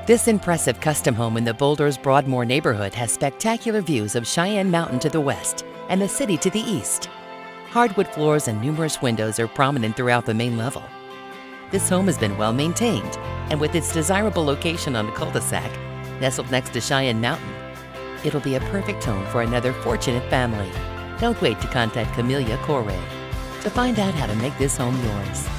This impressive custom home in the Boulders Broadmoor neighborhood has spectacular views of Cheyenne Mountain to the west and the city to the east. Hardwood floors and numerous windows are prominent throughout the main level. This home has been well maintained, and with its desirable location on a cul-de-sac, nestled next to Cheyenne Mountain, it'll be a perfect home for another fortunate family. Don't wait to contact Camellia Coray to find out how to make this home yours.